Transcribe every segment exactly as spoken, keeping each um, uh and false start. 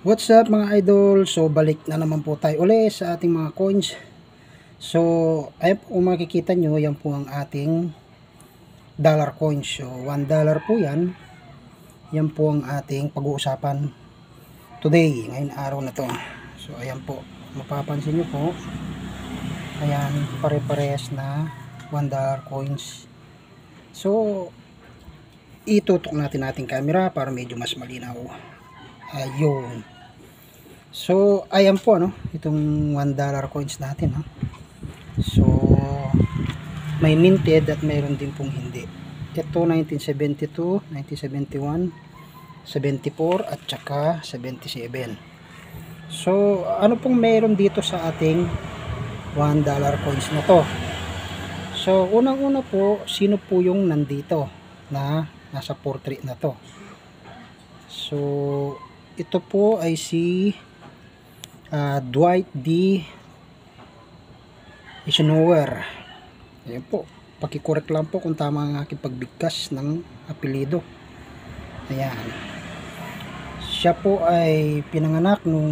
What's up mga idol? So balik na naman po tayo uli sa ating mga coins. So ayun po, kung makikita nyo, yan po ang ating dollar coins. So one dollar po yan. Yan po ang ating pag-uusapan today, ngayon araw na to. So ayan po, mapapansin nyo po, ayan, pare-parehas na one dollar coins. So itutok natin ating camera para medyo mas malinaw. Ayun. So ayan po, no, itong one dollar coins natin, no? So may minted at mayroon din pong hindi. Ito nineteen seventy-two, nineteen seventy-one, seventy-four at saka seventy-seven. So ano pong mayroon dito sa ating one dollar coins na to? So unang-una po, sino po yung nandito na nasa portrait na to? So ito po ay si uh, Dwight D. Eisenhower. Ayan po, pakicorrect lang po kung tama ang aking pagbigkas ng apelido. Ayan, siya po ay pinanganak nung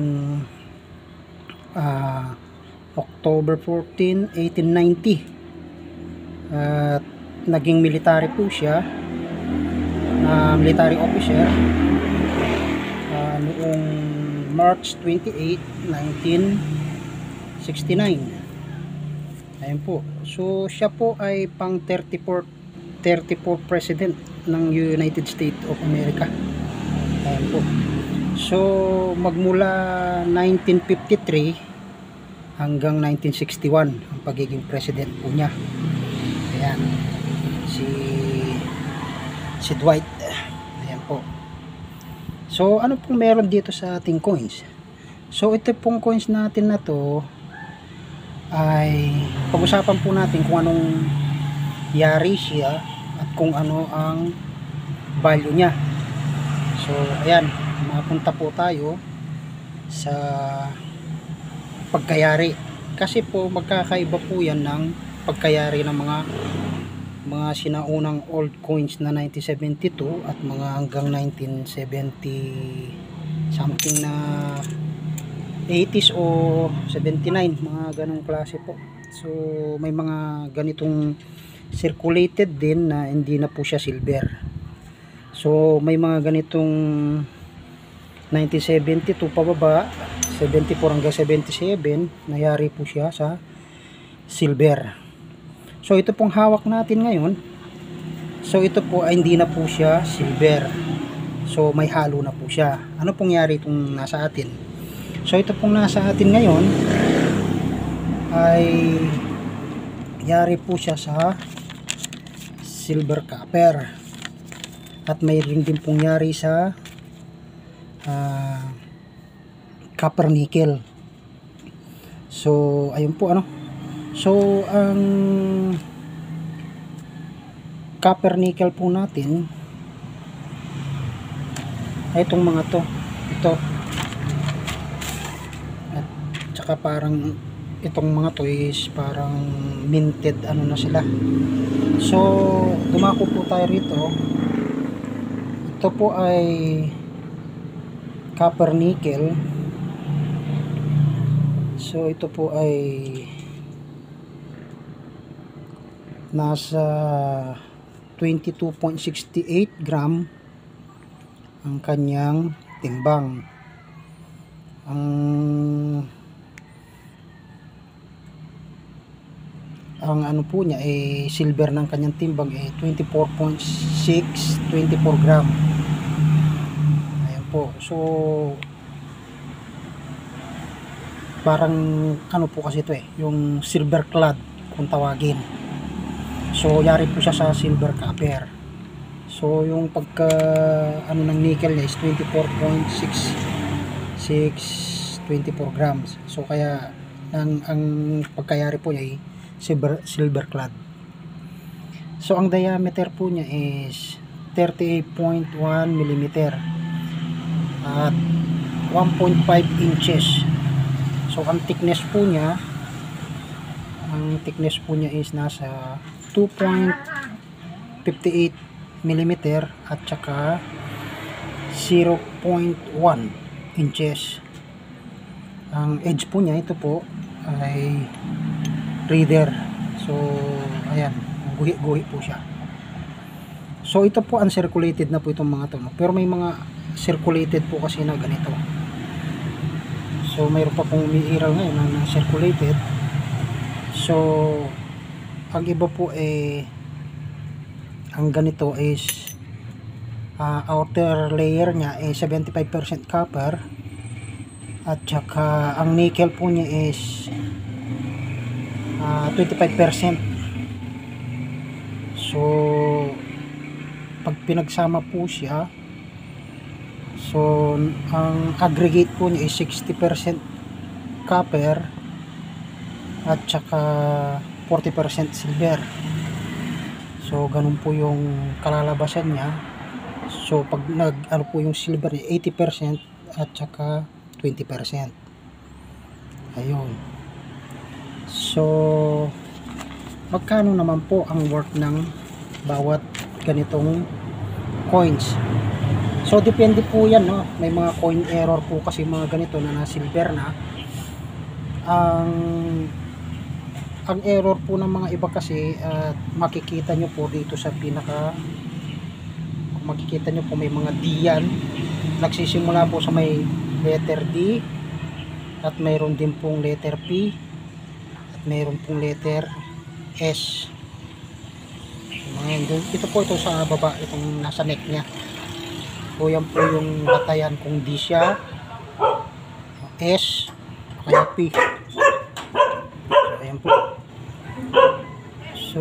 uh, October fourteenth, eighteen ninety at uh, naging military po siya, uh, military officer uh, noong March twenty-eighth, nineteen sixty-nine. Ayan po. So siya po ay pang thirty-fourth president ng United States of America. Ayan po. So magmula nineteen fifty-three hanggang nineteen sixty-one ang pagiging president po niya. Ayan. Si si Dwight. Ayan po. So ano pong meron dito sa ating coins? So ito pong coins natin na to ay pag-usapan po natin kung anong yari siya at kung ano ang value niya. So ayan, mapunta po tayo sa pagkayari, kasi po magkakaiba po yan ng pagkayari ng mga mga sinaunang old coins na nineteen seventy-two at mga hanggang nineteen seventy something na eighties o seventy-nine, mga ganong klase po. So may mga ganitong circulated din na hindi na po siya silver. So may mga ganitong nineteen seventy-two pababa, seventy-four hanggang seventy-seven, nayari po siya sa silver. So ito pong hawak natin ngayon, so ito po ay hindi na po siya silver. So may halo na po siya. Ano pong yari itong nasa atin? So ito pong nasa atin ngayon ay yari po siya sa silver copper. At may rin din pong yari sa uh, copper nickel. So ayun po, ano. So ang copper nickel po natin ay itong mga to, ito, at saka parang itong mga to is parang minted ano na sila. So dumako po tayo rito. Ito po ay copper nickel. So ito po ay nasa twenty-two point six eight gram ang kanyang timbang. Ang ang ano po niya ay eh, silver ng kanyang timbang ay eh, twenty-four point six, twenty-four gram. Ayan po. So parang ano po kasi ito eh, yung silver clad kung tawagin. So yari po siya sa silver copper. So yung pagka ano ng nickel niya is twenty-four point six six, twenty-four grams. So kaya ang, ang pagkayari po niya ay silver, silver clad. So ang diameter po niya is thirty-eight point one millimeter at one point five inches. So ang thickness po niya, ang thickness po niya is nasa two point five eight millimeter at saka zero point one inches. Ang edge po niya, ito po ay reader. So ayan, guhi-guhi po siya. So ito po uncirculated na po itong mga to, no? Pero may mga circulated po kasi na ganito. So mayroon pa pong umiiral ngayon na circulated. So ang iba po eh, ang ganito is uh, outer layer niya is seventy-five percent copper, at saka ang nickel po niya is uh, twenty-five percent. So pag pinagsama po siya, so ang aggregate po niya is sixty percent copper at saka forty percent silver. So ganun po yung kalalabasan niya. So pag nag ano po yung silver eighty percent at saka twenty percent. Ayun. So magkano naman po ang worth ng bawat ganitong coins? So depende po yan, no? May mga coin error po kasi mga ganito na na silver na. Ang ang error po ng mga iba kasi at uh, makikita nyo po dito sa pinaka, makikita nyo po may mga D yan, nagsisimula po sa may letter D at mayroon din pong letter P at mayroon pong letter S. Ito po ito sa baba, itong nasa neck nya. So yan po yung batayan kung D siya, S, kaya P. So ayan po. So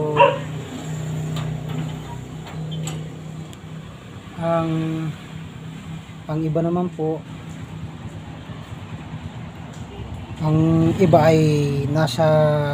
ang ang iba naman po, ang iba ay nasa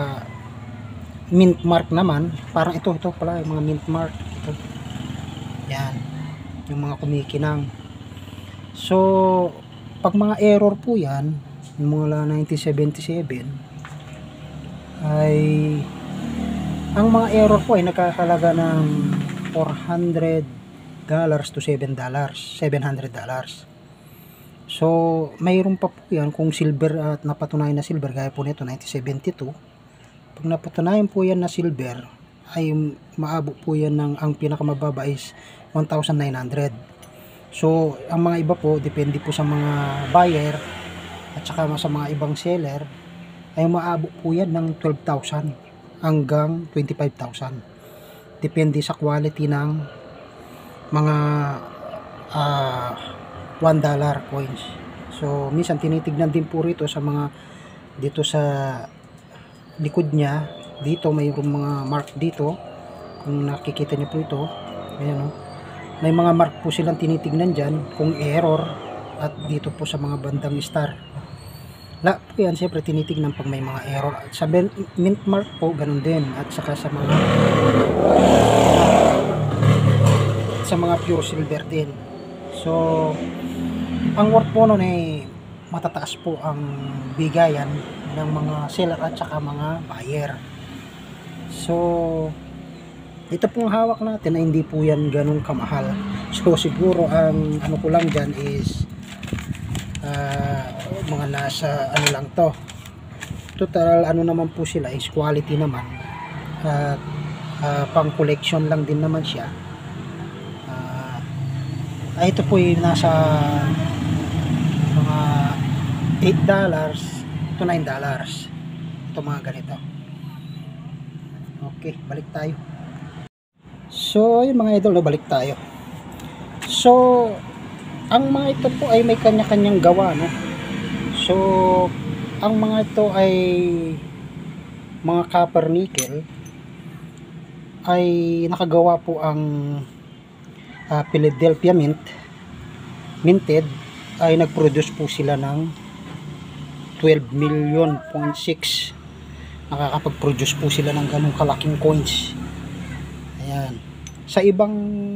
mint mark naman. Parang ito, ito pala yung mga mint mark ito. Yan, yung mga kumikinang. So pag mga error po yan mula nineteen seventy-seven ay ang mga error po ay nakakalaga ng four hundred dollars to seven dollars, seven hundred dollars. So mayroon pa po yan kung silver at napatunayan na silver, gaya po nito nineteen seventy-two. Pag napatunayan po yan na silver ay maabot po yan ng, ang pinakamababa is one thousand nine hundred. So ang mga iba po, depende po sa mga buyer at saka sa mga ibang seller, ay maabot po yan ng twelve thousand hanggang twenty-five thousand. Depende sa quality ng mga uh, one dollar coins. So minsan tinitignan din po rito sa mga, dito sa likod niya, dito mayroong mga mark dito, kung nakikita niyo po ito, ayan, oh. May mga mark po silang tinitignan dyan kung error, at dito po sa mga bandang star. La po yan, siyempre tinitignan pag may mga error. Sa mint mark po, ganun din. At saka sa mga sa mga pure silver din. So ang worth po nun ay matataas po ang bigayan ng mga seller at saka mga buyer. So ito pong hawak natin ay hindi po yan ganun kamahal. So siguro ang ano ko lang dyan is uh, mga nasa ano lang to. Total ano naman po sila is quality naman. At uh, pang collection lang din naman siya. Uh, ay ito po yung nasa mga eight dollars to nine dollars. Ito mga ganito. Okay, balik tayo. So yung mga idol, no, balik tayo. So ang mga ito po ay may kanya-kanyang gawa, no? So ang mga ito ay mga copper nickel, ay nakagawa po ang uh, Philadelphia Mint minted, ay nag-produce po sila ng twelve million point six. Nakakapag-produce po sila ng ganung kalaking coins. Ayan. Sa ibang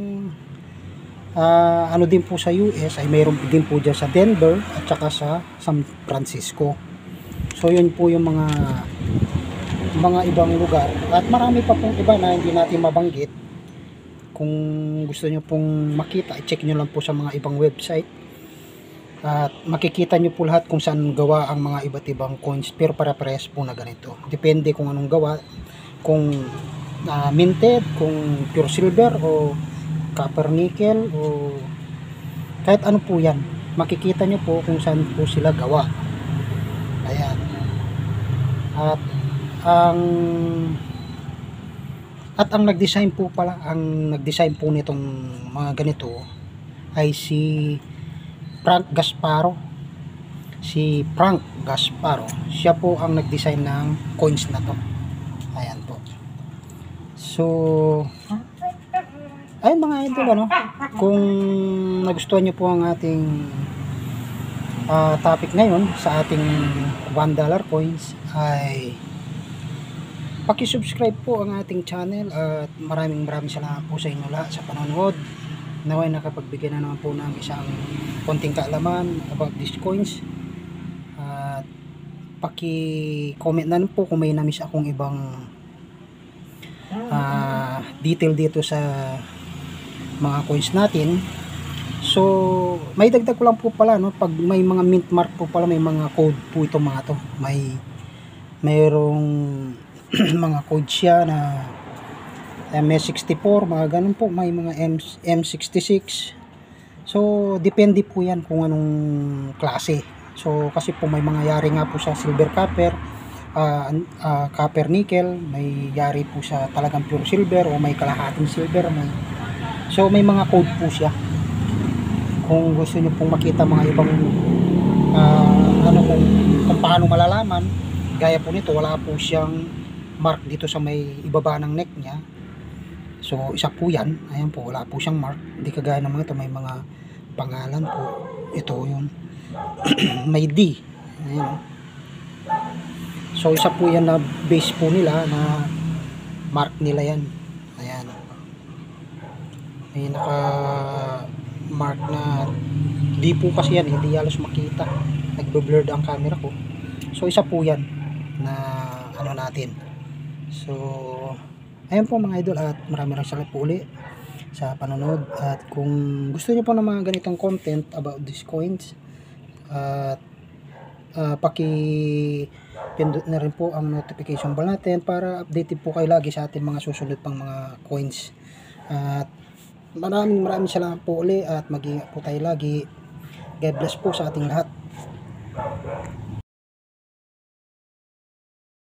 uh, ano din po sa U S ay mayroon din po dyan sa Denver at saka sa San Francisco. So yun po yung mga mga ibang lugar, at marami pa pong iba na hindi natin mabanggit. Kung gusto nyo pong makita, i-check nyo lang po sa mga ibang website. At makikita nyo po lahat kung saan gawa ang mga iba't ibang coins, pero para-parehas po na ganito. Depende kung anong gawa, kung uh, minted, kung pure silver o copper nickel o kahit ano po yan. Makikita nyo po kung saan po sila gawa. Ayan. At ang at ang nag-design po pala, ang nag-design po nitong mga ganito ay si Frank Gasparo. Si Frank Gasparo. Siya po ang nag-design ng coins na to. Ayan po. So, ayun mga idol, ano, kung nagustuhan nyo po ang ating uh, topic ngayon sa ating one dollar coins, ay paki-subscribe po ang ating channel at maraming maraming salamat po sa inyo lahat sa panonood. Naway nakapagbigay na naman po ng isang konting kaalaman about these coins. At paki-comment na po kung may na-miss akong ibang uh, detail dito sa mga coins natin. So, may dagdag ko lang po pala, no, pag may mga mint mark po pala, may mga code po ito mga to. May mayroong mga code siya na M S sixty-four, mga ganun po, may mga M sixty-six. So depende po yan kung anong klase. So kasi po may mga yari nga po sa silver copper, uh, uh, copper nickel, may yari po sa talagang pure silver o may kalahating silver, may... So may mga code po siya. Kung gusto niyo pong makita mga ibang uh, ano kung, kung paano malalaman, gaya po nito, wala po siyang mark dito sa may ibaba ng neck niya. So isa po yan, ayan po, wala po siyang mark, hindi kagaya ng mga ito, may mga pangalan po. Ito yun. May D, ayan. So isa po yan na base po nila, na mark nila yan. Ayan, may naka mark na D po kasi yan, hindi halos makita, nagbe-blurred ang camera ko. So isa po yan na ano natin. So, ayun po mga idol, at maraming maraming salamat po uli sa panonood. At kung gusto niyo po ng mga ganitong content about these coins, at uh, paki-pindot na rin po ang notification bell natin para updated po kayo lagi sa ating mga susunod pang mga coins. At maraming maraming salamat po uli, at mag-ingat po tayo lagi. God bless po sa ating lahat.